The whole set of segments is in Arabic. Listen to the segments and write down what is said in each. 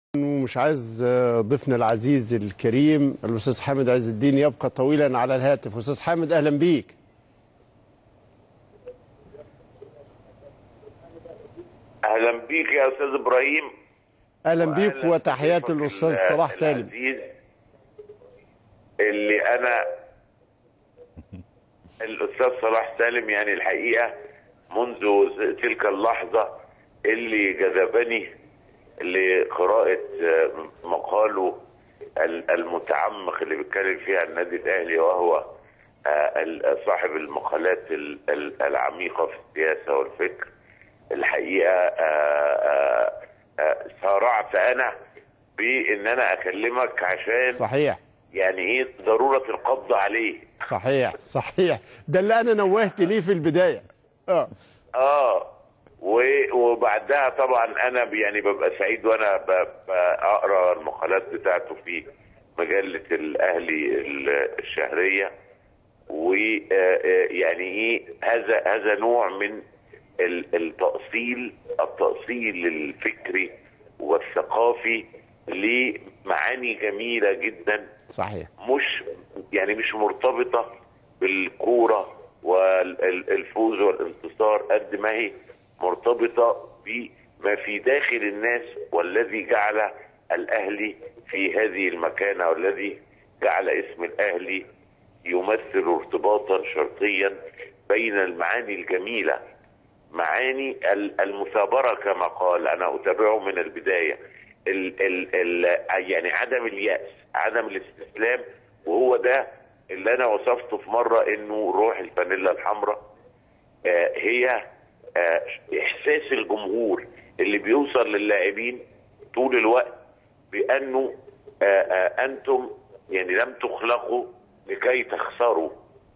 مش عايز ضيفنا العزيز الكريم الأستاذ حامد عز الدين يبقى طويلا على الهاتف. أستاذ حامد أهلا بيك. اهلا بيك يا استاذ ابراهيم. أهلا بيك وتحياتي الأستاذ صلاح سالم العزيز اللي انا الاستاذ صلاح سالم، يعني الحقيقه منذ تلك اللحظه اللي جذبني لقراءه مقاله المتعمق اللي بيتكلم فيها النادي الاهلي، وهو صاحب المقالات العميقه في السياسه والفكر. الحقيقه سارعت انا بان انا اكلمك عشان صحيح، يعني ايه ضروره القبض عليه. صحيح ده اللي انا نوهت ليه في البدايه. وبعدها طبعا انا يعني ببقى سعيد وانا بقرا المقالات بتاعته في مجله الاهلي الشهريه. ويعني ايه هذا نوع من التأصيل الفكري والثقافي لمعاني جميلة جدا. صحيح، مش مرتبطة بالكورة والفوز والانتصار قد ما هي مرتبطة بما في داخل الناس، والذي جعل الأهلي في هذه المكانة، والذي جعل اسم الأهلي يمثل ارتباطا شرطيا بين المعاني الجميلة، معاني المثابرة كما قال. أنا أتابعه من البداية، يعني عدم اليأس، عدم الاستسلام، وهو ده اللي أنا وصفته في مرة إنه روح الفانيلا الحمراء هي إحساس الجمهور اللي بيوصل للاعبين طول الوقت بأنه أنتم يعني لم تخلقوا لكي تخسروا،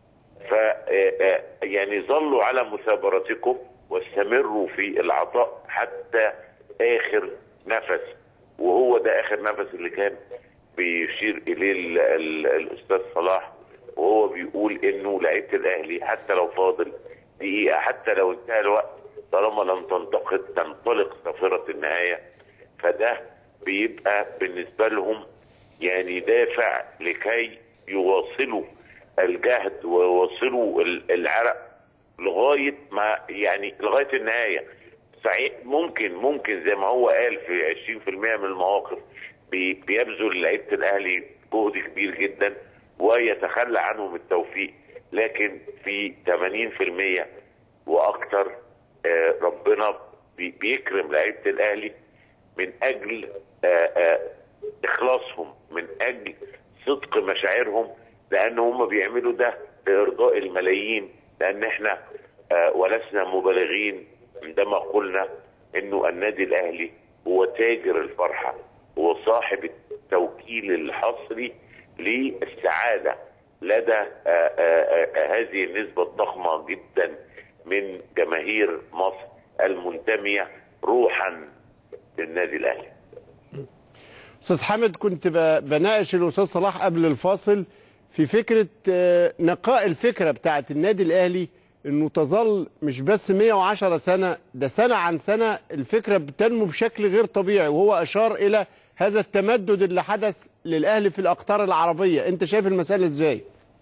يعني ظلوا على مثابرتكم واستمروا في العطاء حتى آخر نفس. وهو ده آخر نفس اللي كان بيشير إليه الأستاذ صلاح، وهو بيقول إنه لعيبة الأهلي حتى لو فاضل دقيقة، حتى لو انتهى الوقت، طالما لم تنطلق صافرة النهاية، فده بيبقى بالنسبة لهم يعني دافع لكي يواصلوا الجهد ويواصلوا العرق لغايه ما يعني لغايه النهايه. صحيح ممكن زي ما هو قال في 20% من المواقف بيبذل لعيبه الاهلي جهد كبير جدا ويتخلى عنهم التوفيق، لكن في 80% واكثر ربنا بيكرم لعيبه الاهلي من اجل اخلاصهم، من اجل صدق مشاعرهم، لان هم بيعملوا ده لارضاء الملايين. لان احنا ولسنا مبالغين عندما قلنا انه النادي الاهلي هو تاجر الفرحه، هو صاحب التوكيل الحصري للسعاده لدى هذه النسبه الضخمه جدا من جماهير مصر المنتميه روحا للنادي الاهلي. أستاذ حامد، كنت بناقش الأستاذ صلاح قبل الفاصل في فكرة نقاء الفكرة بتاعت النادي الأهلي، إنه تظل مش بس 110 سنة، ده سنة عن سنة الفكرة بتنمو بشكل غير طبيعي، وهو أشار إلى هذا التمدد اللي حدث للأهلي في الأقطار العربية. أنت شايف المسألة إزاي؟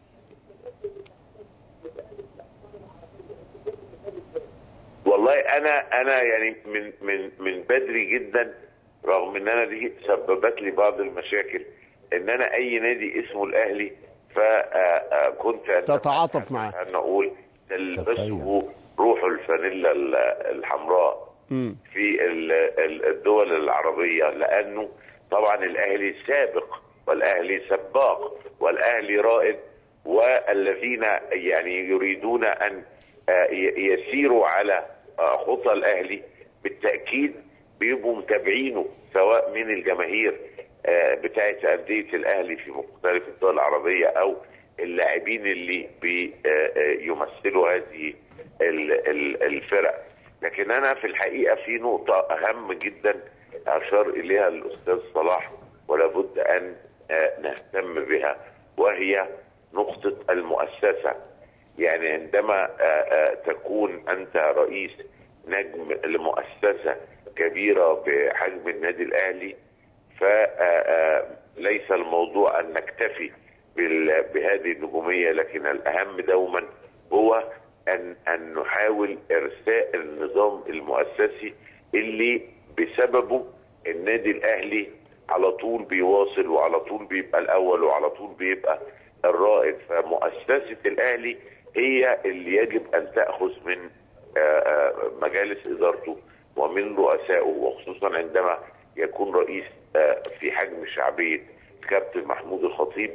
والله أنا يعني من بدري جدا، رغم ان انا دي سببت لي بعض المشاكل، ان انا اي نادي اسمه الاهلي فكنت تتعاطف معاه، ان اقول تلبسه روح الفانيلا الحمراء في الدول العربيه، لانه طبعا الاهلي سابق والاهلي سباق والاهلي رائد، والذين يعني يريدون ان يسيروا على خطى الاهلي بالتاكيد بيبقوا متابعينه، سواء من الجماهير بتاعه انديه الاهلي في مختلف الدول العربيه او اللاعبين اللي بيمثلوا هذه الفرق. لكن انا في الحقيقه في نقطه اهم جدا اشار اليها الاستاذ صلاح ولا بد ان نهتم بها، وهي نقطه المؤسسه. يعني عندما تكون انت رئيس نجم لمؤسسه كبيره بحجم النادي الاهلي، فليس الموضوع أن نكتفي بهذه النجومية، لكن الأهم دوما هو أن نحاول إرساء النظام المؤسسي اللي بسببه النادي الأهلي على طول بيواصل، وعلى طول بيبقى الأول، وعلى طول بيبقى الرائد. فمؤسسة الأهلي هي اللي يجب أن تأخذ من مجالس إدارته ومن رؤسائه، وخصوصا عندما يكون رئيس في حجم شعبية كابتن محمود الخطيب،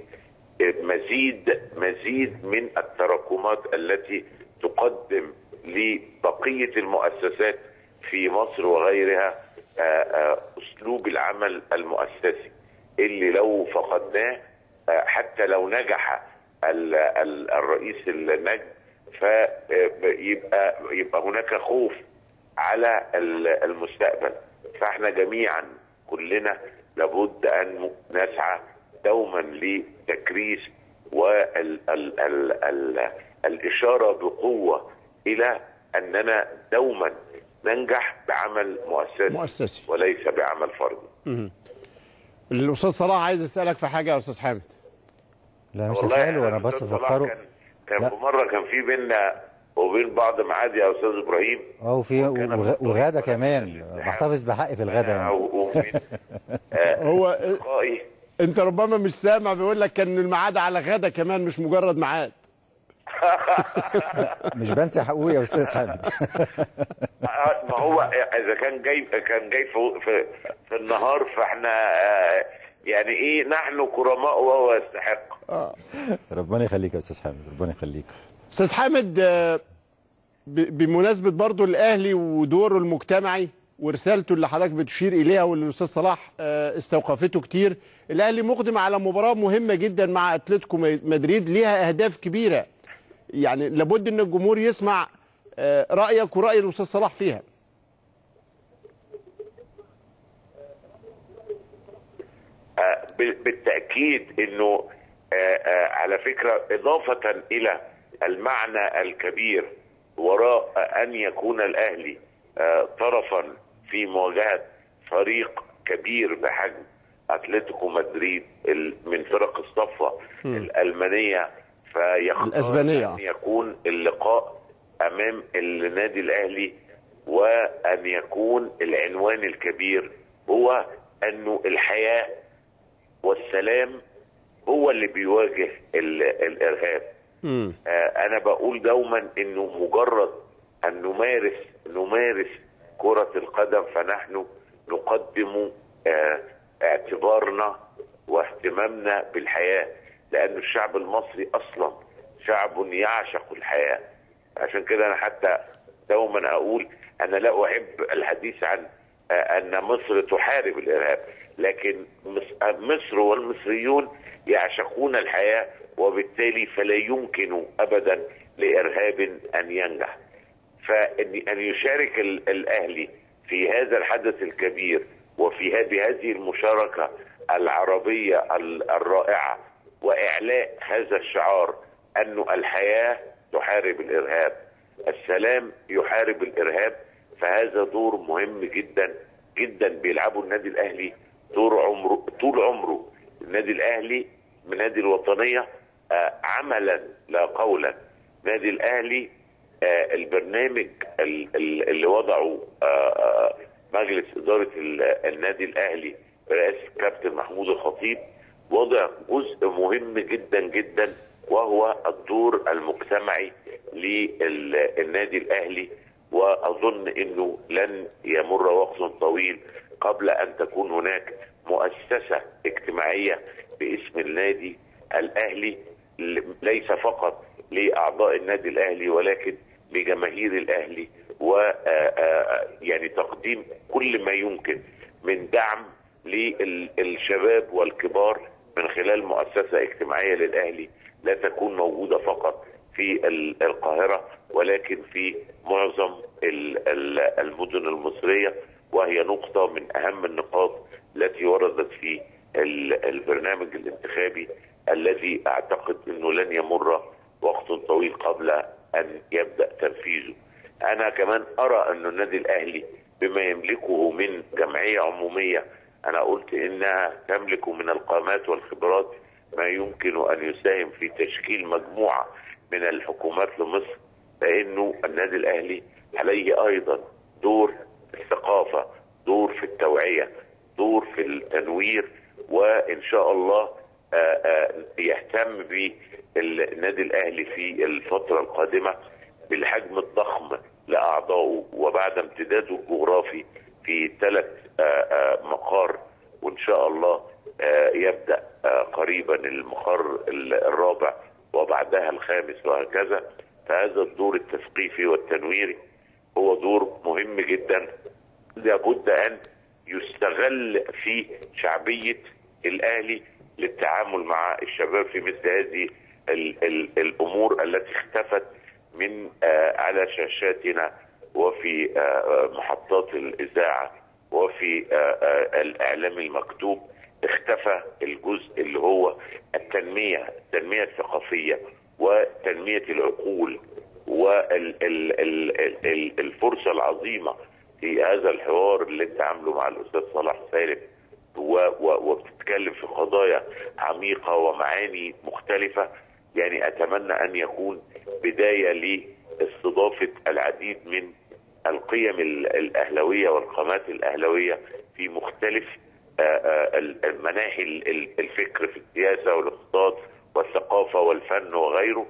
مزيد من التراكمات التي تقدم لبقية المؤسسات في مصر وغيرها أسلوب العمل المؤسسي اللي لو فقدناه، حتى لو نجح الرئيس النجم، فيبقى هناك خوف على المستقبل. فاحنا جميعا كلنا لابد أن نسعى دوما لتكريس والإشارة بقوة إلى أننا دوما ننجح بعمل مؤسسي وليس بعمل فردي. الأستاذ صلاح عايز أسألك في حاجة يا أستاذ حامد. لا مش هسأله، أنا بس بفكره. كان في مرة كان في بيننا وبين بعض معادي يا أستاذ إبراهيم، وفي وغدا كمان، بحتفظ بحقي في الغدا. هو أنت ربما مش سامع، بيقول لك كان الميعاد على غدا كمان مش مجرد ميعاد. مش بنسى حقوقي يا أستاذ حامد. ما هو إذا كان جاي في النهار، فاحنا يعني ايه، نحن كرماء وهو يستحق. ربنا يخليك يا استاذ حامد، ربنا يخليك. استاذ حامد، بمناسبه برضو الاهلي ودوره المجتمعي ورسالته اللي حضرتك بتشير اليها واللي الاستاذ صلاح استوقفته كتير، الاهلي مقدم على مباراه مهمه جدا مع اتلتيكو مدريد ليها اهداف كبيره، يعني لابد ان الجمهور يسمع رايك وراي الاستاذ صلاح فيها. بالتأكيد انه على فكرة، اضافة الى المعنى الكبير وراء ان يكون الاهلي طرفا في مواجهة فريق كبير بحجم اتلتيكو مدريد من فرق الصفة الألمانية، فيختار ان يكون اللقاء امام النادي الاهلي، وان يكون العنوان الكبير هو انه الحياة والسلام هو اللي بيواجه الارهاب. انا بقول دوما انه مجرد ان نمارس كرة القدم، فنحن نقدم اعتبارنا واهتمامنا بالحياة، لان الشعب المصري اصلا شعب يعشق الحياة. عشان كده انا حتى دوما اقول انا لا احب الحديث عن ان مصر تحارب الارهاب، لكن مصر والمصريون يعشقون الحياة، وبالتالي فلا يمكن ابدا لارهاب ان ينجح. فان يشارك الاهلي في هذا الحدث الكبير وفي هذه المشاركة العربية الرائعة، واعلاء هذا الشعار انه الحياة تحارب الارهاب، السلام يحارب الارهاب، فهذا دور مهم جدا جدا بيلعبه النادي الاهلي طول عمره. النادي الاهلي من نادي الوطنية عملا لا قولا. نادي الاهلي البرنامج اللي وضعه مجلس إدارة النادي الاهلي برئاسة كابتن محمود الخطيب وضع جزء مهم جدا جدا، وهو الدور المجتمعي للنادي الاهلي. واظن انه لن يمر وقت طويل قبل ان تكون هناك مؤسسة اجتماعية باسم النادي الاهلي، ليس فقط لاعضاء النادي الاهلي ولكن لجماهير الاهلي، يعني تقديم كل ما يمكن من دعم للشباب والكبار من خلال مؤسسة اجتماعية للاهلي لا تكون موجودة فقط في القاهرة ولكن في معظم المدن المصرية، وهي نقطة من أهم النقاط التي وردت في البرنامج الانتخابي الذي أعتقد أنه لن يمر وقت طويل قبل أن يبدأ تنفيذه. أنا كمان أرى أن النادي الأهلي بما يملكه من جمعية عمومية انا قلت انها تملك من القامات والخبرات ما يمكن ان يساهم في تشكيل مجموعه من الحكومات لمصر، لانه النادي الاهلي عليه ايضا دور في الثقافه، دور في التوعيه، دور في التنوير، وان شاء الله يهتم بالنادي الاهلي في الفتره القادمه بالحجم الضخم لاعضائه، وبعد امتداده الجغرافي في 3 مقار، وان شاء الله يبدا قريبا المقر الرابع وبعدها الخامس وهكذا. فهذا الدور التثقيفي والتنويري هو دور مهم جدا، لابد ان يستغل في شعبية الاهلي للتعامل مع الشباب في مثل هذه الامور التي اختفت من على شاشاتنا وفي محطات الاذاعه وفي الاعلام المكتوب. اختفى الجزء اللي هو التنميه الثقافيه وتنميه العقول، والفرصه العظيمه في هذا الحوار اللي انت عامله مع الاستاذ صلاح سالم، وبتتكلم في قضايا عميقه ومعاني مختلفه. يعني اتمنى ان يكون بدايه لاستضافه العديد من القيم الاهلاويه والقامات الاهلاويه في مختلف مناحي الفكر في السياسه والاقتصاد والثقافه والفن وغيره،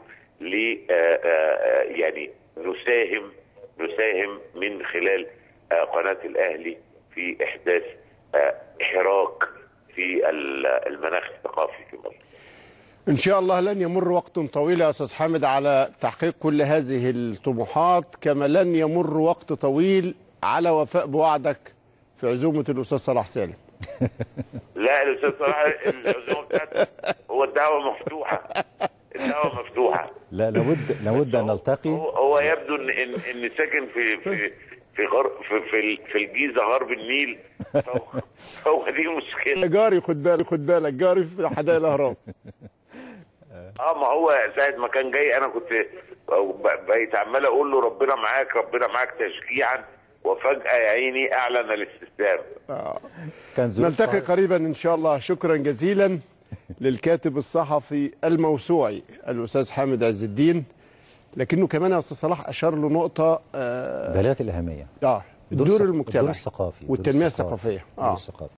يعني نساهم من خلال قناه الاهلي في احداث حراك في المناخ الثقافي في مصر. إن شاء الله لن يمر وقت طويل يا أستاذ حامد على تحقيق كل هذه الطموحات، كما لن يمر وقت طويل على وفاء بوعدك في عزومة الأستاذ صلاح سالم. لا الأستاذ صلاح العزومة بتاعته هو الدعوة مفتوحة، الدعوة مفتوحة. لا لابد أن نلتقي. هو يبدو إن ساكن في الجيزة غرب النيل، هو دي مشكلة. جاري خد بالك جاري في حدائق الأهرام. ما هو ساعة ما كان جاي انا كنت بقيت عمال اقول له ربنا معاك ربنا معاك تشجيعا، وفجأة يا عيني اعلن الاستسلام. نلتقي قريبا ان شاء الله. شكرا جزيلا للكاتب الصحفي الموسوعي الاستاذ حامد عز الدين. لكنه كمان يا استاذ صلاح اشار له نقطة بالغة الأهمية. الدور المجتمعي الدور الثقافي والتنمية الثقافية.